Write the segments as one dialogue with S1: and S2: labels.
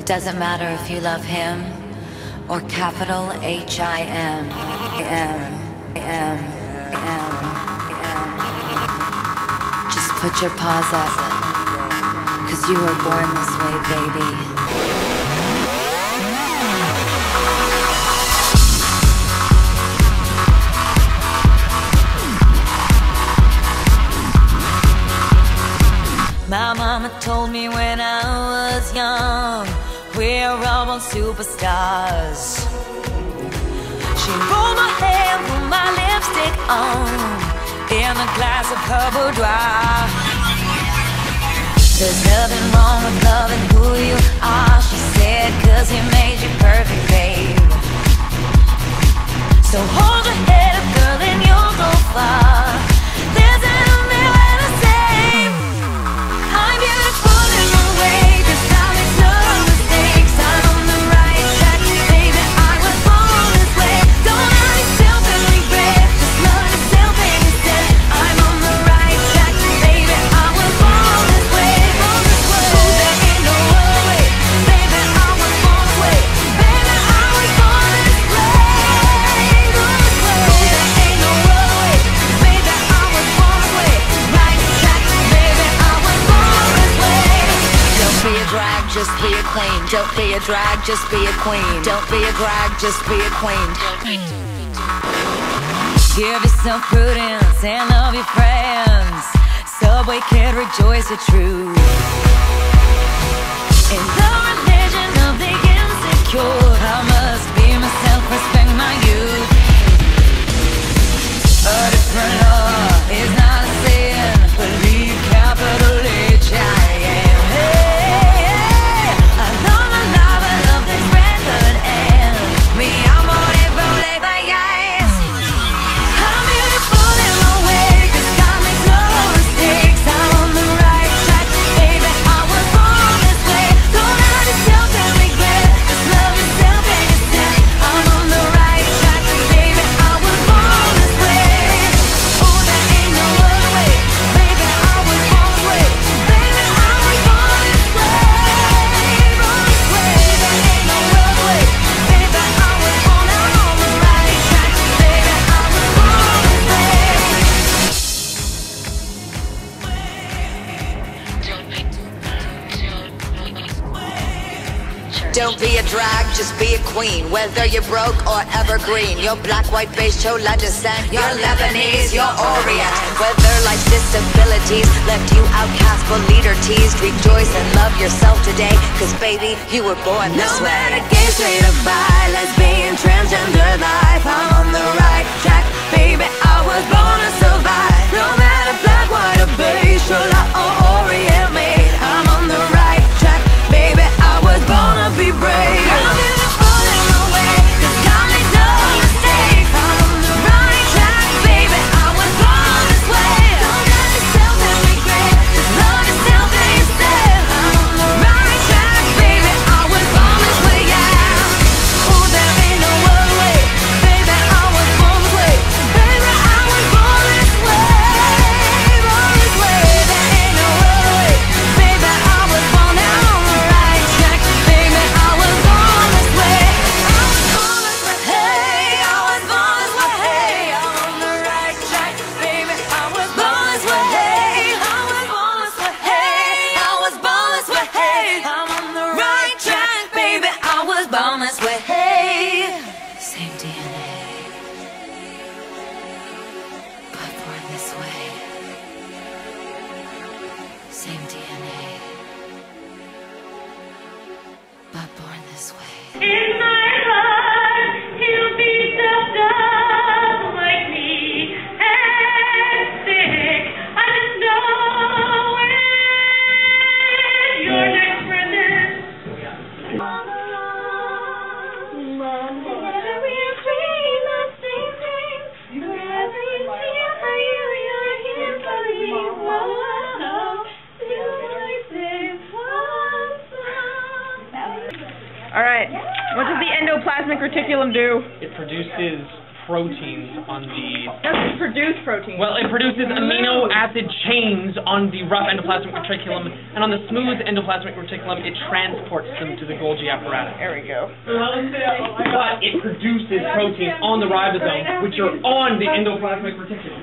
S1: Doesn't matter if you love him or capital H-I-M. Just put your paws up, 'cause you were born this way, baby. My mama told me when I was young, we're all born superstars. She rolled my hair, put my lipstick on, in a glass of her boudoir. There's nothing wrong with loving who you are, she said, 'cause he made you perfect, babe. So hold your head up, girl, and you'll go far. There's an just be a queen. Don't be a drag, just be a queen. Don't be a drag, just be a queen. Give yourself prudence and love your friends. Subway kid, rejoice the truth. In the religion of the insecure, I must be myself, respect my youth. A different law is not a sin. Believe capital H-I-M.
S2: Don't be a drag, just be a queen. Whether you're broke or evergreen, you're black, white, beige, chola descent, you're Lebanese, you're Orient. Whether life's disabilities left you outcast but leader teased, rejoice and love yourself today, 'cause baby, you were born this way.
S1: No matter gay, straight or bi, lesbian, transgender life, I'm on the right track, baby, I was born to survive. No matter black, white or beige, chola or Orient made, I'm on the right track, baby, I was born to be brave. I'm beautiful in my way, 'cause God makes no mistakes. I'm on the right track, baby, I was born this way. Don't judge yourself and regret, just love yourself and yourself. I'm on the right track, baby, I was born this way, yeah. Oh, there ain't no other way, baby, I was born this way. Baby, I was born this way, born this way. There ain't no other way, baby, I was born now on the right track, baby, I was born this way. I was born this way, hey, I was born this way, hey, I'm on the right track, baby, I was born this way, hey, I was born this way, hey, I was born this way, hey, I'm on the right track, baby, I was born this way, hey. Same DNA, but born this way. Same DNA, but born this way.
S3: In my heart, he'll be stuffed up like me and sick. I just know when your next friend is. Mama, whenever you dream the same thing, wherever you feel for you, you're here for you. You only say one song.
S4: All right. What does the endoplasmic reticulum do?
S5: It produces
S4: proteins on the...
S3: Doesn't produce protein.
S4: Well, it produces amino acid chains on the rough endoplasmic reticulum, and on the smooth endoplasmic reticulum, it transports them to the Golgi apparatus.
S3: There we go.
S4: But it produces protein on the ribosome, which are on the endoplasmic reticulum.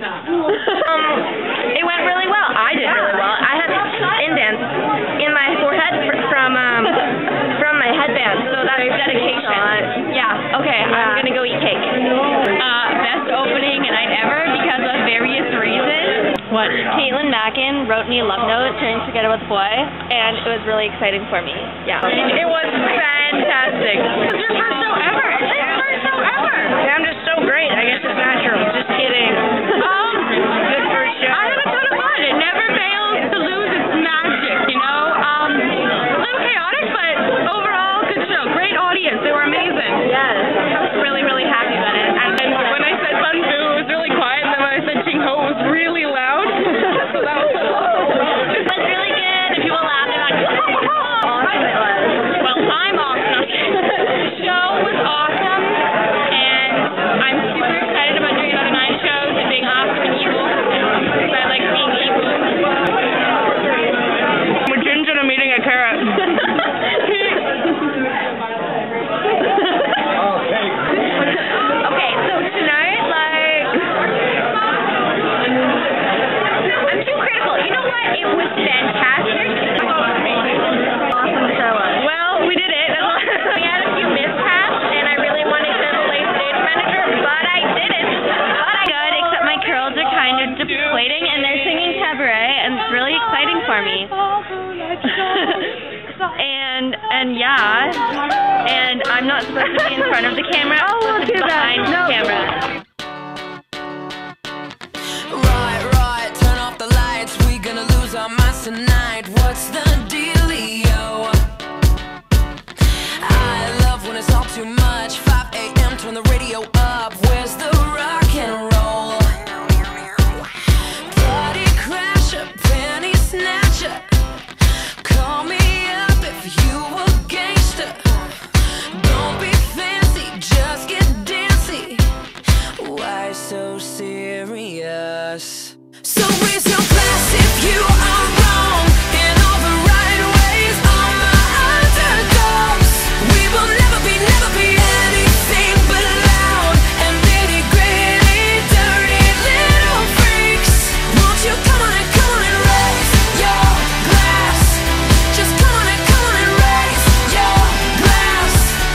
S5: It went really well. I did really well. I had indents in my forehead from my headband, so that's dedication. Yeah. Okay. I'm gonna go eat cake.
S6: Best opening night ever because of various reasons.
S5: What? Caitlin Mackin wrote me a love note saying forget about the boy, and it was really exciting for me. Yeah.
S6: It was fantastic. It's your first show ever. It's your first show ever.
S5: I'm just so great. I guess it's natural. Just kidding. Good first show.
S6: I had a ton of fun. It never fails to lose its magic, you know? A little chaotic, but overall, good show. Great audience. They were amazing.
S5: Yes.
S6: I was really, really happy about it. And when I said Fun Boo, it was really quiet, and then when I said Ching Ho, it was really loud. So that was
S5: It was really good. And people laughed and like, awesome it was.
S6: well, I'm awesome. The show was awesome, and I'm super excited about doing another 9 shows and being awesome and evil, because I like being evil.
S5: We're ginger and I'm eating a carrot. Okay, so tonight, like, I'm too critical. You know what? It was fantastic. Awesome show was. Well, we did it. We had a few mishaps, and I really wanted to play stage manager, but I didn't. But I good, except my curls are kind of deflating, and they're singing cabaret, and it's really exciting for me. And yeah, and I'm not supposed to be in front of the camera. I'm supposed to be behind the camera.
S1: Right, turn off the lights. We gonna lose our minds tonight. What's the dealio? I love when it's all too much. 5 a.m. turn the radio up. Where's the rock and roll? Party crasher, penny snatcher. Call me up if you a gangster. Don't be fancy, just get dancy. Why so serious? So raise your glass if you are wrong in all the right ways. All my underdogs. We will never be anything but loud and nitty gritty, dirty little freaks. Won't you come on and raise your glass? Just come on and raise your glass.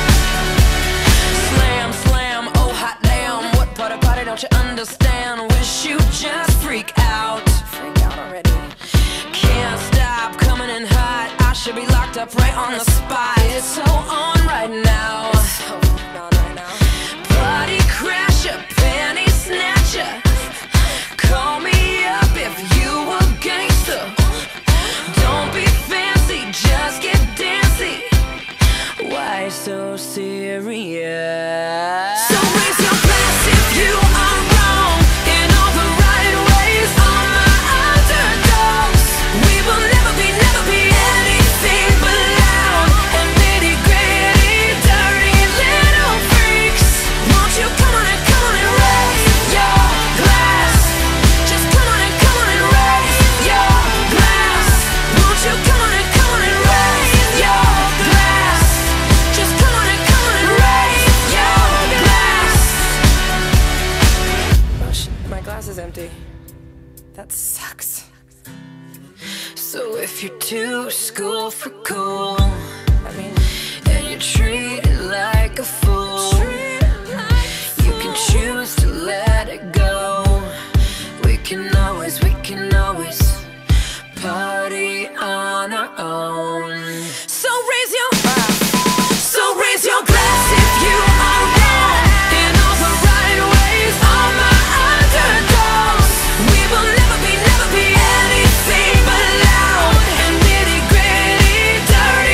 S1: Slam, slam, oh hot damn. What part of party don't you understand? Wish you just freak out. Freak out already. Can't stop coming in hot. I should be locked up right on the spot. It's so on right now. Party crasher, penny snatcher. Call me up if you a gangster. Don't be fancy, just get dancy. Why so serious? So raise your glass if you are wrong in all the right ways. All my underdogs. We will never be anything but loud and nitty gritty, dirty little freaks. Won't you come on and raise your glass? Just come on and raise your glass. Won't you come on and raise your glass? Just come on and raise your glass. Oh shit, my glass is empty. That sucks. So if you're too school for cool, and you're treated like a fool, you can choose to let it go. We can always party on our own. So raise your glass if you are wrong in all the right ways. All my underdogs. We will never be anything but loud and nitty gritty, dirty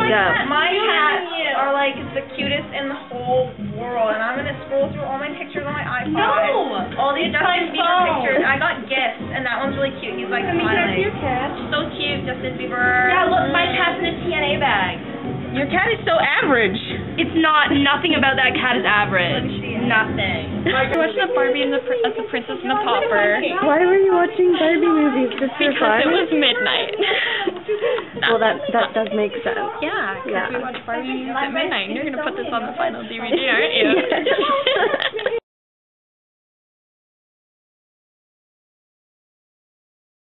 S3: My cats are like the cutest in the whole world, and I'm gonna scroll through all my pictures on my iPhone.
S5: No!
S3: All these
S5: It's
S3: Justin
S5: my
S3: Bieber
S5: phone.
S3: pictures. I got gifts, and that one's really cute. He's like smiling. So cute, Justin Bieber.
S5: Yeah, look, my cat's in a TNA bag.
S6: Your cat is so average.
S5: It's not. Nothing about that cat is average. Nothing.
S6: We're watching the Barbie and the Princess and the Pauper.
S7: Why were you watching Barbie movies? Just for
S6: Because
S7: fun?
S6: it was midnight.
S7: Well, that does make sense.
S6: Yeah, because
S7: Yeah.
S6: we watched Barbie movies at midnight, and you're going to put this on the final DVD, aren't you?
S7: Yes.